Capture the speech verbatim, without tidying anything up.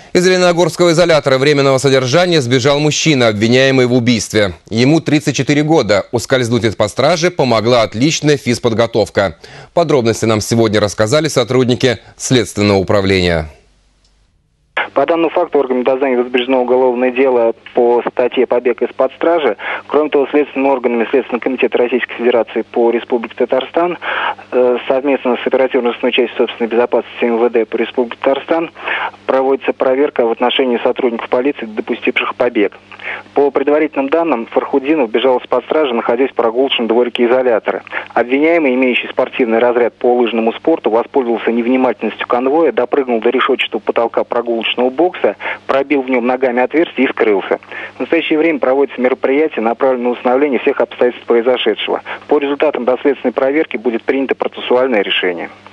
Из Лениногорского изолятора временного содержания сбежал мужчина, обвиняемый в убийстве. Ему тридцать четыре года. Ускользнуть из-под стражи помогла отличная физподготовка. Подробности нам сегодня рассказали сотрудники Следственного управления. По данному факту органами дознания возбуждено уголовное дело по статье «Побег из-под стражи». Кроме того, следственными органами Следственного комитета Российской Федерации по Республике Татарстан э, совместно с оперативно-розыскной частью собственной безопасности эм вэ дэ по Республике Татарстан проводится проверка в отношении сотрудников полиции, допустивших побег. По предварительным данным, Фархудинов бежал из-под стражи, находясь в прогулочном дворике изолятора. Обвиняемый, имеющий спортивный разряд по лыжному спорту, воспользовался невнимательностью конвоя, допрыгнул до решетчатого потолка прогулочного бокса, пробил в нем ногами отверстие и скрылся. В настоящее время проводится мероприятие, направленное на установление всех обстоятельств произошедшего. По результатам доследственной проверки будет принято процессуальное решение.